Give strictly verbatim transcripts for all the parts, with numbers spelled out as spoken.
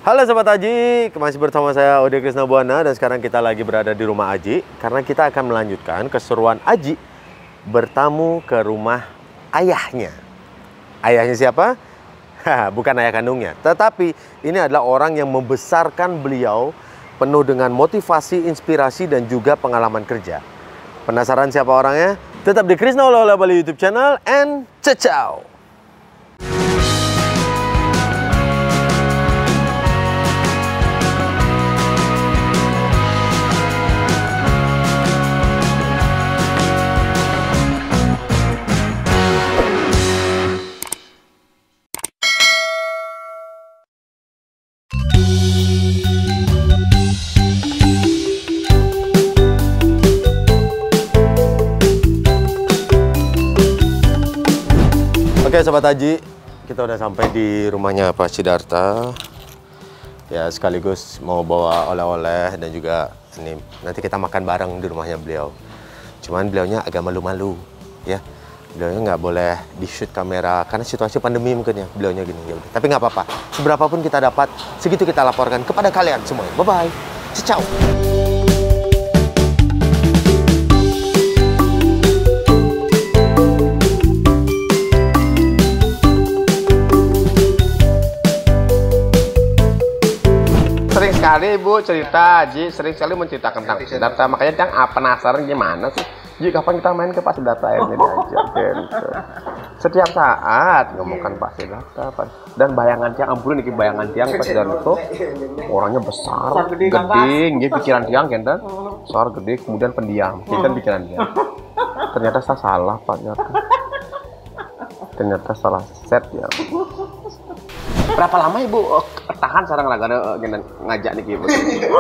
Halo Sobat Aji, masih bersama saya Ode Krisna Buana dan sekarang kita lagi berada di rumah Aji karena kita akan melanjutkan keseruan Aji bertamu ke rumah ayahnya. Ayahnya siapa? Bukan ayah kandungnya, tetapi ini adalah orang yang membesarkan beliau penuh dengan motivasi, inspirasi dan juga pengalaman kerja. Penasaran siapa orangnya? Tetap di Krisna Olah Olah Bali YouTube channel and ciao. Oke Sobat Aji, kita udah sampai di rumahnya Pak Sidarta. Ya sekaligus mau bawa oleh-oleh dan juga ini nanti kita makan bareng di rumahnya beliau. Cuman beliaunya agak malu-malu ya. Beliaunya nggak boleh di shoot kamera karena situasi pandemi mungkin ya. Beliaunya gini ya udah. Tapi nggak apa-apa. Seberapapun kita dapat, segitu kita laporkan kepada kalian semuanya. Bye bye. Ciao. Sering sekali Ibu cerita, Ji sering sekali menceritakan tentang Sidarta, makanya Jang ah, penasaran gimana sih, Ji kapan kita main ke Pak Sidarta ini diajak gitu. Setiap saat ngomongkan Pak Sidarta, dan bayangan Tiang, ampun ini bayangan Tiang Pak Sidarta orangnya besar, geding, dia pikiran Tiang kan, besar, gede, kemudian pendiam, kan pikiran dia. Ternyata saya salah Pak Sidarta, ternyata salah set ya. Berapa lama Ibu uh, tahan sarang lagana uh, ngajak nih Ibu?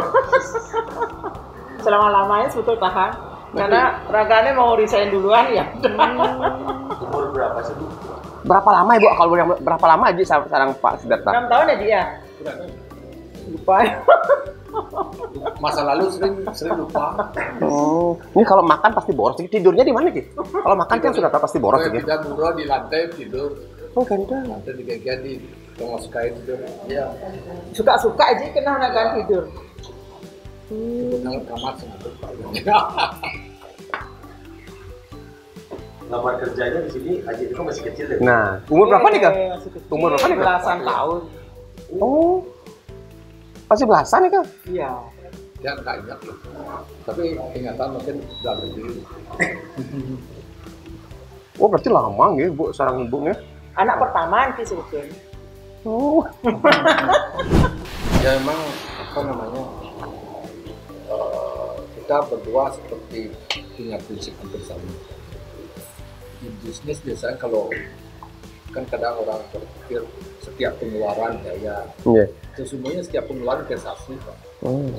Selama-lamanya sebetulnya tahan. Karena raganya mau resign duluan ya. Umur berapa sih Bu? Berapa lama Ibu? Kalau berapa lama aja sarang Pak Sidarta? enam tahun ya dia? Lupa. Masa lalu sering sering lupa. Oh, ini kalau makan pasti boros. Tidurnya di mana Ki? Kalau makan kan sudah pasti boros gitu. Kita murah di lantai tidur. Oh ganda. Lantai di bagian di tengah kain tidur. Ya. Suka-suka aja kena ragaan tidur. Dengan kamar sengaja. Lamar kerjanya di sini Aji itu masih kecil deh. Nah, umur berapa nih Kak? Umur berapa nih Kak? Belasan tahun. Oh, masih belasan nih Kak? Iya. Ya nggak ingat loh. Tapi ingatan mungkin udah lebih. Oh, berarti lama ya Bu sarang ibunya? Anak pertama nanti sebetulnya. Oh. Ya emang apa namanya? Uh, kita berdua seperti punya prinsip hampir sama. Di bisnis biasanya kalau kan kadang orang berpikir setiap pengeluaran biaya. Iya. Sesungguhnya setiap pengeluaran investasi Pak. Oh.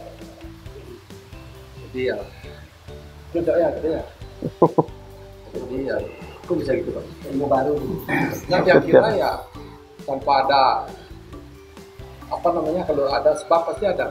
Jadi ya, tidak ya, gitu ya. Jadi ya, kok bisa gitu Pak? Ilmu baru. Nah, kira-kira ya tanpa ada apa namanya, kalau ada sebab pasti ada.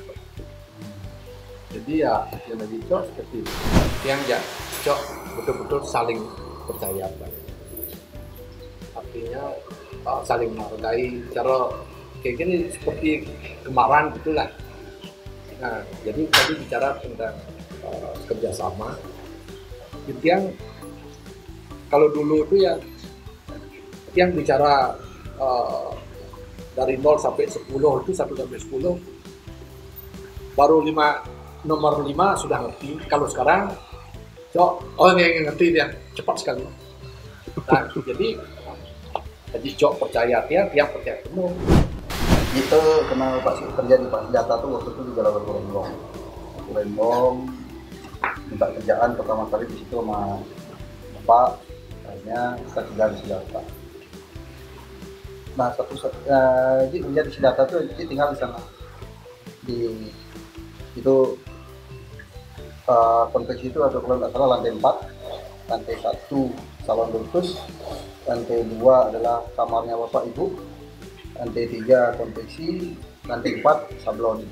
Jadi ya, yang lebih cocok seperti itu. Yang ya cocok betul-betul saling percaya Pak. Artinya uh, saling menghargai. Cara kayak gini seperti kemarin gitulah. Nah, jadi tadi bicara tentang uh, kerjasama. Yang kalau dulu itu ya, yang bicara uh, dari nol sampai sepuluh itu satu sampai sepuluh, baru lima nomor lima sudah ngerti. Kalau sekarang, cok, oh yang ngerti dia cepat sekali. Nah, jadi jadi cok percaya dia, dia percaya penuh. Itu kenal Pak terjadi Pak Sidarta tuh waktu itu di Jalan Lembong. Lembong minta kerjaan pertama kali di situ sama Bapak, akhirnya kita tinggal di Sidarta. Nah satu uh, jadi kerja di Sidarta tuh jadi tinggal di sana di itu uh, konveksi itu atau kalau nggak salah lantai empat, lantai satu salon lupus, lantai dua adalah kamarnya Bapak Ibu, lantai tiga konveksi, lantai empat sablon.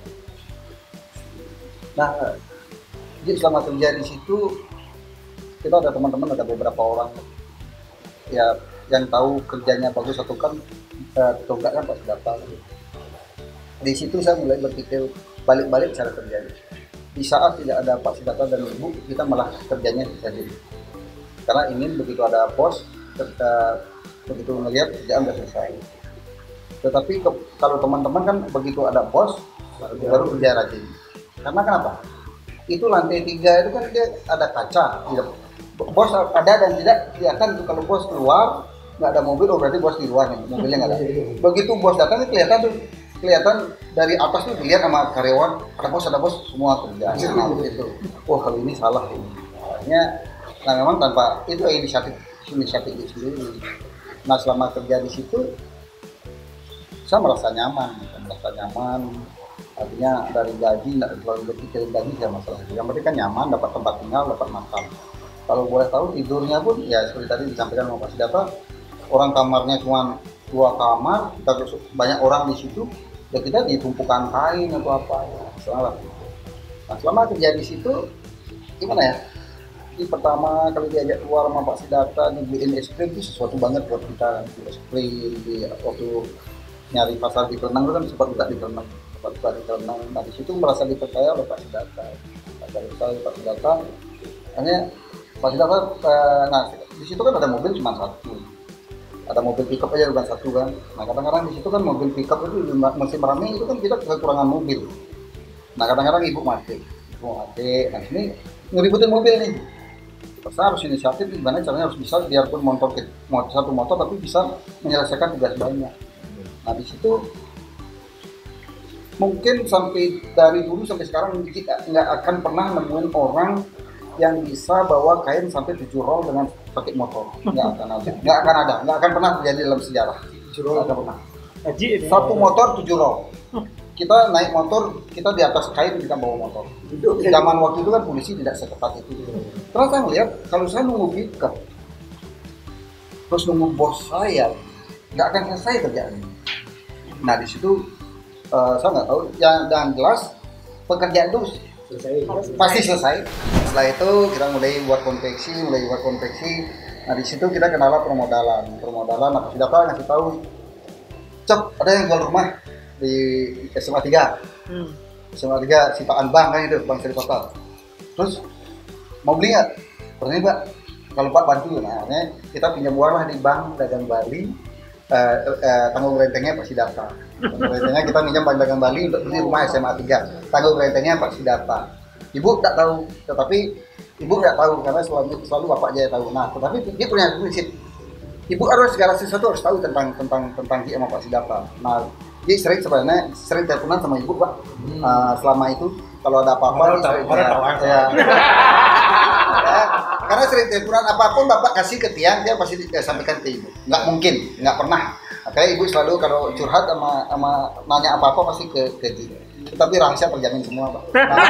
Nah, jadi selama kerja di situ kita ada teman-teman, ada beberapa orang ya yang tahu kerjanya bagus atau kan eh, atau enggak kan Pak Sidarta. Di situ saya mulai berpikir balik-balik cara kerjanya. Di saat tidak ada Pak Siddhartha dan Ibu, kita malah kerjanya jadi. Karena ini begitu ada bos, ketika begitu melihat kerjaan sudah selesai. Tetapi ke, kalau teman-teman kan begitu ada bos, baru kerja rajin. Karena kenapa? Itu lantai tiga itu kan dia ada kaca. Bos ada dan tidak kelihatan tuh kalau bos keluar nggak ada mobil, oh berarti bos di luar nih, mobilnya nggak ada. Begitu bos datang kelihatan tuh, kelihatan dari atas tuh dilihat sama karyawan, ada bos ada bos semua kerja. Nah begitu. Wah kalau ini salah ini. Makanya, nah memang tanpa itu inisiatif inisiatif itu sendiri. Nah selama kerja di situ, saya merasa nyaman, merasa nyaman. Artinya dari gaji nggak terlalu berpikirin gaji saya masalah. Yang penting kan nyaman, dapat tempat tinggal, dapat makan. Kalau boleh tahu tidurnya pun ya seperti tadi disampaikan sama Pak Siddhartha, orang kamarnya cuma dua kamar, kita banyak orang di situ, ya kita ditumpukan kain atau apa ya, salah. Nah selama kerja di situ, gimana ya? Di pertama kali diajak keluar sama Pak Siddhartha dibeliin es krim itu sesuatu banget buat kita. Es krim di waktu nyari pasar di Kelenang itu kan sempat buka di Kelenang, sempat buka di Kelenang. Nah di situ merasa dipercaya oleh Pak Siddhartha, dipercaya Pak Siddhartha. Hanya Pak Siddhartha, eh, nah di situ kan ada mobil cuma satu, ada mobil pickup aja bukan satu kan. Nah kadang-kadang di situ kan mobil pickup itu musim ramai itu kan kita kekurangan mobil. Nah kadang-kadang ibu mati, ibu mati. Nah ini ngeributin mobil nih. Saya harus inisiatif gimana caranya harus bisa biarpun motor satu motor tapi bisa menyelesaikan tugas banyak. Nah di situ mungkin sampai dari dulu sampai sekarang kita nggak akan pernah nemuin orang yang bisa bawa kain sampai tujuh roll dengan pakai motor. Nggak akan ada, nggak akan ada, nggak akan pernah terjadi dalam sejarah. Nggak akan pernah. Satu motor tujuh roll. Kita naik motor, kita di atas kain kita bawa motor. Zaman waktu itu kan polisi tidak seketat itu. Terus saya melihat kalau saya nunggu pickup, terus nunggu bos saya, nggak akan selesai kerjaannya. Nah di situ uh, saya nggak tahu. Yang dan jelas pekerjaan itu selesai. Pasti selesai. Setelah itu kita mulai buat konveksi, mulai buat konveksi. Nah di situ kita kenal permodalan, permodalan. Apa sudah apa ngasih tahu, cep ada yang jual rumah di S M A tiga, hmm. S M A tiga Sipaan Bank kan itu, Bank Seri Kota. Terus mau beli nggak? Berarti Pak, kalau Pak bantu, nah kita pinjam uang lah di Bank Dagang Bali, uh, uh, tanggung rentengnya Pak Siddhartha. Tanggung rentengnya kita pinjam Bank Dagang Bali untuk beli rumah S M A tiga, tanggung rentengnya Pak Siddhartha. Ibu tak tahu, tetapi ibu nggak tahu karena selalu selalu bapak aja tahu. Nah, tetapi dia punya prinsip. Ibu harus segala sesuatu harus tahu tentang tentang tentang dia sama Pak Siddhartha. Nah, dia sering sebenarnya sering teleponan sama ibu Pak. Hmm. Uh, selama itu kalau ada apa-apa sering ya, ya, karena sering teleponan apapun bapak kasih ke Tiang dia pasti dia sampaikan ke ibu. Nggak mungkin, nggak pernah. Makanya ibu selalu kalau curhat sama sama nanya apa-apa pasti ke ke dia. Tetapi rahasia terjamin semua Pak.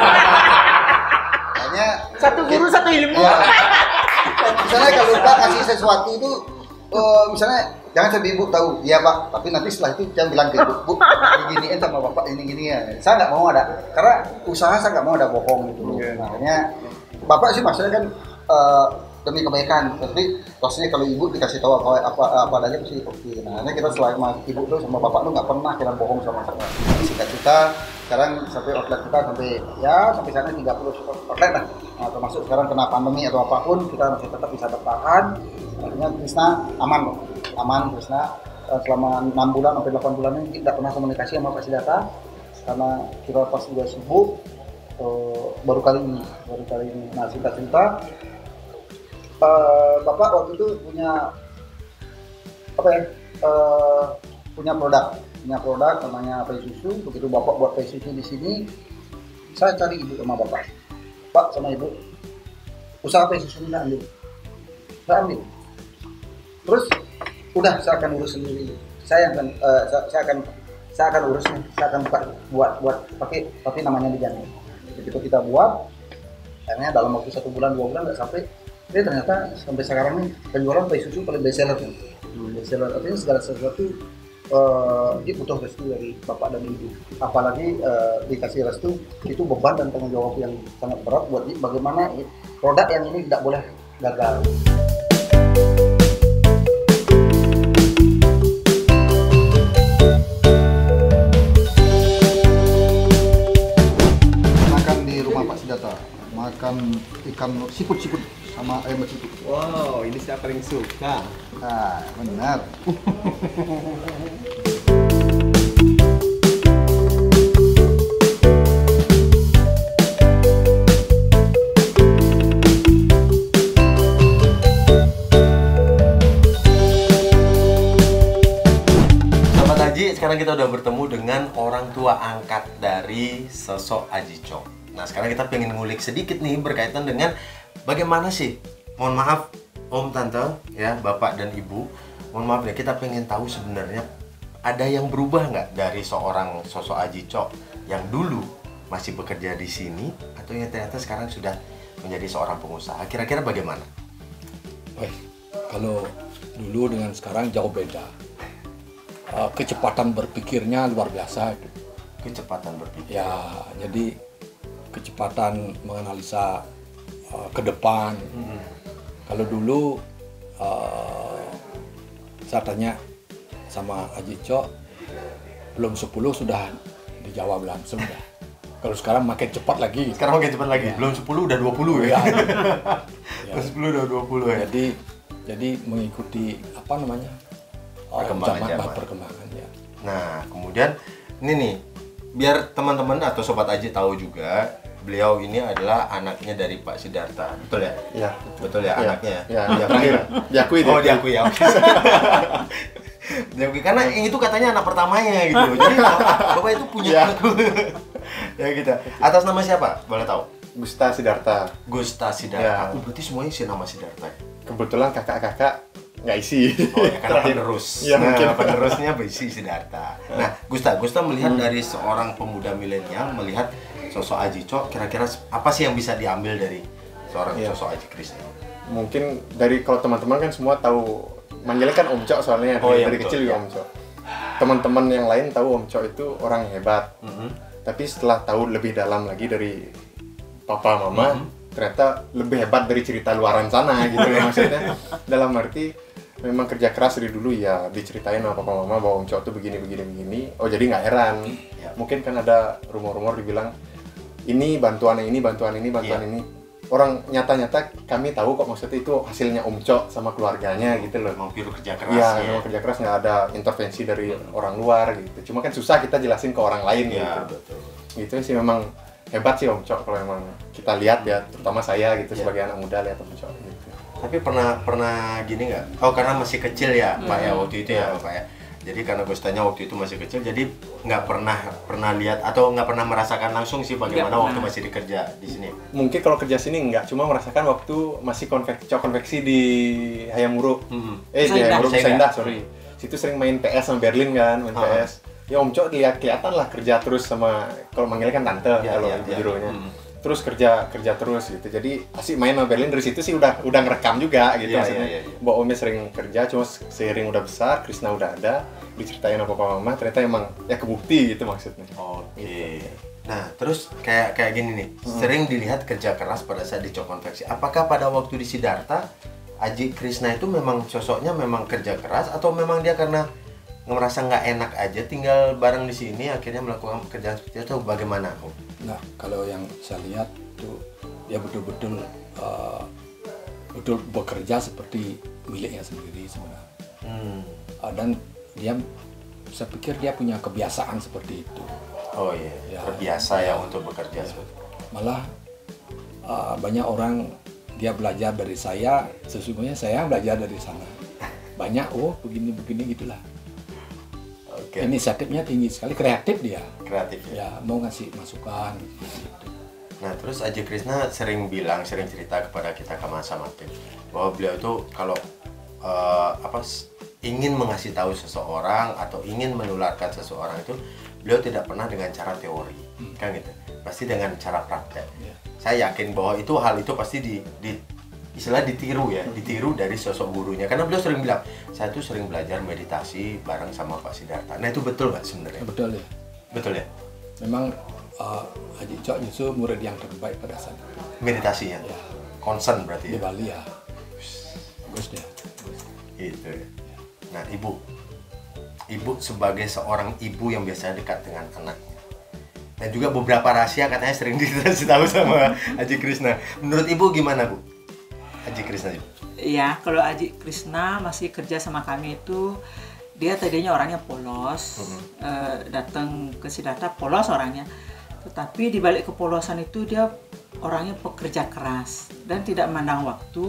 Makanya satu guru ya, satu ilmu. Ya, misalnya kalau Pak kasih sesuatu itu, uh, misalnya jangan sampai ibu tahu, iya Pak. Tapi nanti setelah itu jangan bilang ke ibu, bu, diginiin sama bapak ini gini ya. Saya nggak mau ada, karena usaha saya nggak mau ada bohong gitu. Yeah. Makanya bapak sih maksudnya kan uh, demi kebaikan. Tapi pastinya kalau ibu dikasih tahu apa apa apa adanya pasti oke. Nah, kita selama ibu tuh sama bapak tuh nggak pernah kita bohong sama saya. Singkat kita sekarang sampai outlet kita sampai ya sampai sana tiga puluh outlet lah. Nah, termasuk sekarang kena pandemi atau apapun kita masih tetap bisa bertahan. Artinya Krisna aman loh. Aman Krisna selama enam bulan sampai delapan bulan ini tidak pernah komunikasi sama Pak Siddhartha karena kita pas sudah sibuk uh, baru kali ini baru kali ini. Nah singkat cerita uh, bapak waktu itu punya apa ya uh, punya produk punya produk namanya pay susu. Begitu bapak buat pay susu di sini, saya cari ibu sama bapak, Pak sama ibu usaha pay susu ini ambil, saya ambil. Terus udah saya akan urus sendiri. Saya akan uh, saya, saya akan saya akan urus nih. Saya akan buka, buat buat pakai tapi namanya dijamin. Begitu kita buat, akhirnya dalam waktu satu bulan dua bulan nggak sampai, dia ternyata sampai sekarang nih penjualan pay susu paling best seller nih. Best seller artinya segala sesuatu uh, dia butuh restu dari bapak dan ibu. Apalagi uh, dikasih restu itu beban dan tanggung jawab yang sangat berat buat dia. Bagaimana produk yang ini tidak boleh gagal. ikan siput-siput sama ayam bersiput. Wow, ini saya paling suka. Nah, benar. Sekarang kita udah bertemu dengan orang tua angkat dari sosok Aji Cok. Nah, sekarang kita pengen ngulik sedikit nih berkaitan dengan bagaimana sih, mohon maaf Om, Tante, ya, Bapak dan Ibu, mohon maaf ya, kita pengen tahu sebenarnya ada yang berubah nggak dari seorang sosok Aji Cok yang dulu masih bekerja di sini atau yang ternyata sekarang sudah menjadi seorang pengusaha. Kira-kira bagaimana? Baik, kalau dulu dengan sekarang jauh beda. Uh, kecepatan berpikirnya luar biasa. Kecepatan berpikir. Ya, jadi kecepatan menganalisa uh, ke depan. Hmm. Kalau dulu uh, saya tanya sama Aji Cok, belum sepuluh sudah dijawab langsung dah. Kalau sekarang makin cepat lagi. Sekarang makin cepat lagi. Ya. Belum sepuluh udah dua puluh ya. Ya. Belum sepuluh udah dua puluh ya. Jadi jadi mengikuti apa namanya? Perkembangan zaman, perkembangan ya. Nah, kemudian ini nih, biar teman-teman atau sobat Aji tahu juga, beliau ini adalah anaknya dari Pak Sidarta, betul ya? Iya, betul ya, ya anaknya. Ya, ya terakhir. Diakui. Oh, diakui ya. Oke. Diakui karena itu katanya anak pertamanya gitu. Jadi Bapak itu punya ya. anak. Ya gitu. Atas nama siapa? Boleh tahu? Gusta Sidarta. Gusta Sidarta. Ya. Oh, berarti semuanya isi nama Sidarta. Kebetulan kakak-kakak nggak isi. Oh ya, karena penerus. Ya, nah, mungkin. penerusnya berisi Sidarta. Nah, Gusta, Gusta melihat hmm. dari seorang pemuda milenial, melihat sosok Aji Cok, kira-kira apa sih yang bisa diambil dari seorang ya. sosok Aji Krisna? Mungkin dari kalau teman-teman kan semua tahu, manggilnya kan Om Cok soalnya oh, dari, iya, dari betul, kecil juga ya. Om Cok. Teman-teman yang lain tahu Om Cok itu orang hebat. Mm-hmm. Tapi setelah tahu lebih dalam lagi dari papa mama, mm-hmm. ternyata lebih hebat dari cerita luaran sana gitu ya maksudnya. Dalam arti memang kerja keras dari dulu ya, diceritain sama papa mama bahwa Om Cok tuh begini begini begini. Oh, jadi nggak heran. Ya. Mungkin kan ada rumor-rumor dibilang ini bantuan ini, bantuan ini, bantuan ya. ini. Orang nyata-nyata kami tahu kok maksudnya itu hasilnya Om Cok sama keluarganya gitu loh. Mau biru kerja keras ya. ya. Memang kerja keras, nggak ada intervensi dari hmm. orang luar gitu. Cuma kan susah kita jelasin ke orang lain ya, gitu. Betul. Gitu sih memang hebat sih Om Cok kalau memang kita lihat ya, terutama saya gitu ya. Sebagai anak muda lihat Om Cok gitu. Tapi pernah pernah gini nggak? Oh, karena masih kecil ya hmm. Pak ya waktu itu ya Pak ya. Jadi karena Gustanya waktu itu masih kecil, jadi nggak pernah pernah lihat atau nggak pernah merasakan langsung sih bagaimana waktu masih dikerja di sini. Mungkin kalau kerja sini nggak, cuma merasakan waktu masih konveksi konveksi di Hayamuro. Hmm. Eh di Hayamuro Sendah, sorry. Situ sering main P S sama Berlin kan, main ah. P S. Ya Om Cok lihat kelihatan lah kerja terus sama, kalau manggilnya kan tante ya, kalau ya, ya. Bironya. Hmm. Terus kerja kerja terus gitu. Jadi asik main sama Berlin dari situ sih udah udah ngerekam juga gitu yeah, maksudnya. Yeah, yeah, yeah. Mbak Omnya sering kerja, cuma seiring udah besar, Krisna udah ada, diceritain sama papa mama, ternyata emang ya kebukti gitu maksudnya. Oke. Okay. Gitu. Nah, terus kayak kayak gini nih, hmm. sering dilihat kerja keras pada saat di Cok Konveksi. Apakah pada waktu di Sidarta, Aji Krisna itu memang sosoknya memang kerja keras atau memang dia karena ngerasa nggak enak aja tinggal bareng di sini akhirnya melakukan pekerjaan seperti itu atau bagaimana? Nah, kalau yang saya lihat tuh dia betul-betul uh, betul bekerja seperti miliknya sendiri sebenarnya. Hmm. Uh, dan dia, saya pikir dia punya kebiasaan seperti itu. Oh iya, ya, terbiasa ya, ya untuk bekerja. Ya. Malah uh, banyak orang dia belajar dari saya, sesungguhnya saya belajar dari sana. Banyak, oh begini-begini gitulah. Okay. Inisiatifnya tinggi sekali, kreatif dia. Kreatif ya. Ya, mau ngasih masukan gitu. Nah, terus Aji Krisna sering bilang, sering cerita kepada kita ke masa makin bahwa beliau itu kalau uh, apa ingin mengasih tahu seseorang atau ingin menularkan seseorang itu beliau tidak pernah dengan cara teori, hmm. kan gitu. Pasti dengan cara praktek. Yeah. Saya yakin bahwa itu hal itu pasti di, di istilah ditiru ya, ditiru dari sosok gurunya. Karena beliau sering bilang, saya tuh sering belajar meditasi bareng sama Pak Sidarta. Nah itu betul nggak sebenarnya? Betul ya. Betul ya. Memang uh, Aji Cok justru murid yang terbaik pada saat itu. Meditasinya. Ya. Concern berarti. Di ya? Bali ya. Bagus dia. Gitu ya. Nah ibu, ibu sebagai seorang ibu yang biasanya dekat dengan anaknya. Dan juga beberapa rahasia katanya sering dikasih tahu sama Aji Krishna. Menurut Ibu gimana, Bu? Aji Krishna. Iya, kalau Aji Krishna masih kerja sama kami itu, dia tadinya orangnya polos, Mm-hmm. eh, datang ke Siddhartha polos orangnya. Tetapi di balik kepolosan itu dia orangnya pekerja keras dan tidak memandang waktu,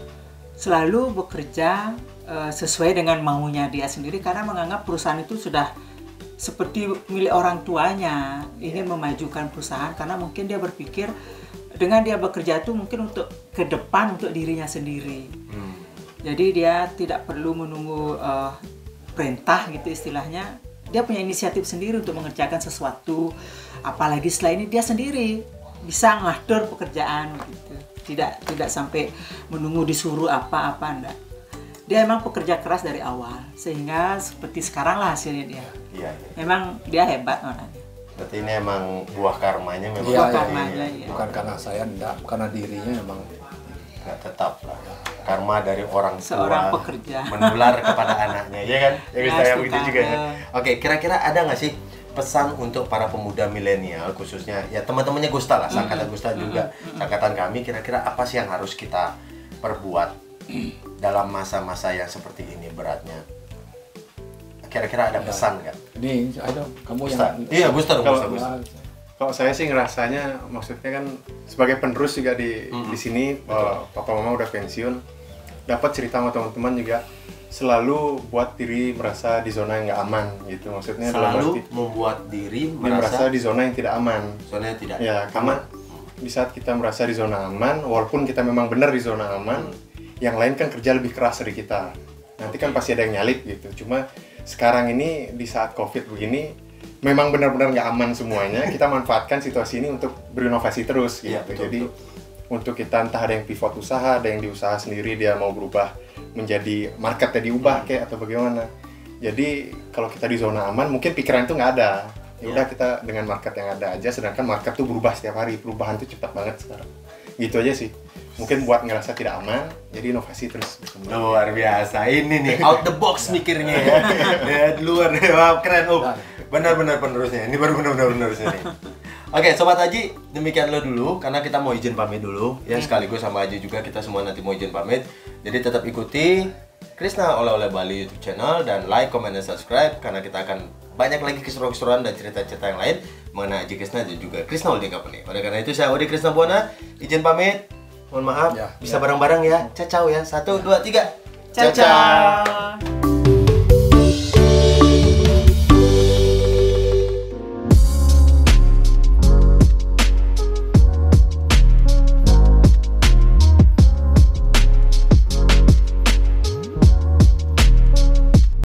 selalu bekerja eh, sesuai dengan maunya dia sendiri karena menganggap perusahaan itu sudah seperti milik orang tuanya, ingin memajukan perusahaan karena mungkin dia berpikir dengan dia bekerja itu mungkin untuk ke depan untuk dirinya sendiri. Hmm. Jadi dia tidak perlu menunggu uh, perintah gitu istilahnya. Dia punya inisiatif sendiri untuk mengerjakan sesuatu. Apalagi setelah ini dia sendiri bisa ngatur pekerjaan gitu. Tidak tidak sampai menunggu disuruh apa-apa, enggak. Dia emang pekerja keras dari awal sehingga seperti sekarang lah hasilnya dia. Iya, iya. Memang dia hebat orangnya. Berarti ini emang buah karmanya memang Iya, iya, karmanya, iya. iya. Bukan karena saya enggak, karena dirinya memang Nggak tetap lah. Karma dari orang tua Seorang pekerja. menular kepada anaknya, ya kan? Ya, Ya, bisa ya begitu suka. juga ya. Oke, kira-kira ada nggak sih pesan untuk para pemuda milenial khususnya ya teman-temannya Gusta lah, Sangkatan Gusta juga, Sangkatan kami, kira-kira apa sih yang harus kita perbuat dalam masa-masa yang seperti ini beratnya? Kira-kira ada pesan nggak? ini ada kamu Gusta? yang Iya, Gusta, Kalau- Gusta, Gusta. Kalau saya sih ngerasanya, maksudnya kan sebagai penerus juga di Mm-mm. di sini, uh, papa mama udah pensiun, dapat cerita sama teman-teman juga selalu buat diri merasa di zona yang nggak aman gitu. Maksudnya dalam Selalu arti membuat diri dia merasa merasa di zona yang tidak aman. soalnya tidak Ya, karena di saat kita merasa di zona aman, walaupun kita memang benar di zona aman, yang lain kan kerja lebih keras dari kita. Nanti kan pasti ada yang nyalip gitu. Cuma sekarang ini di saat COVID begini, memang benar-benar nggak aman semuanya. Kita manfaatkan situasi ini untuk berinovasi terus gitu. Iya, betul, Jadi betul. untuk kita entah ada yang pivot usaha, ada yang di usaha sendiri dia mau berubah menjadi marketnya diubah kayak atau bagaimana. Jadi kalau kita di zona aman, mungkin pikiran itu nggak ada. Ya udah kita dengan market yang ada aja. Sedangkan market tuh berubah setiap hari. Perubahan tuh cepat banget sekarang. Gitu aja sih. Mungkin buat ngerasa tidak aman, jadi inovasi terus berkembang. Luar biasa, ini nih out the box mikirnya ya. Ya luar, wah keren Om. Benar-benar penerusnya, ini baru benar-benar penerusnya nih. Oke, Sobat Haji, demikian lo dulu, karena kita mau izin pamit dulu. Ya sekaligus sama Haji juga, kita semua nanti mau izin pamit. Jadi tetap ikuti Krishna Oleh-Oleh Bali YouTube channel, dan like, comment, dan subscribe, karena kita akan banyak lagi keseruan-keseruan dan cerita-cerita yang lain mengenai Haji Krishna dan juga Krishna Holding Company. Oleh karena itu, saya Odi Krishna Buana, izin pamit. Mohon maaf, Ya, bisa ya. bareng-bareng ya. Ciao ya. Satu, dua, tiga. Ciao, ciao.